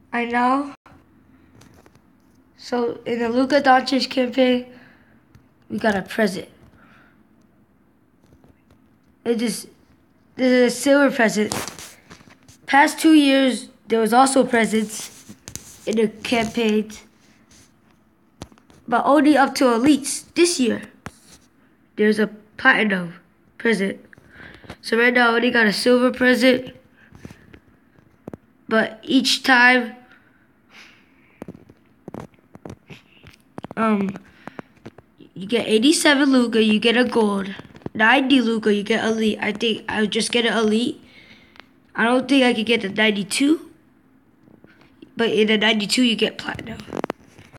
I know. So in the Luka Doncic campaign, we got a present. This is a silver present. Past 2 years, there was also presents in the campaigns, but only up to elites. This year, there's a platinum present. So right now, I only got a silver present, but each time, you get 87 Luka, you get a gold. 90 Luka, you get elite. I think I would just get an elite. I don't think I could get the 92, but in the 92 you get platinum.